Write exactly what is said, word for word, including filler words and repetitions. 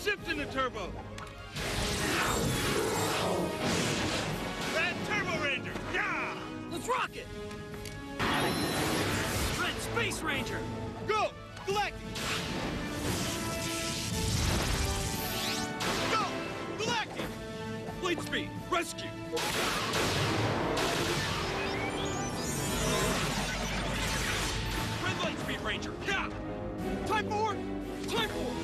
Shift into turbo! Red Turbo Ranger! Yeah! Let's rock it! Red Space Ranger! Go! Galactic! Go! Galactic! Lightspeed! Rescue! Red Lightspeed Ranger! Yeah! Time for... Time for...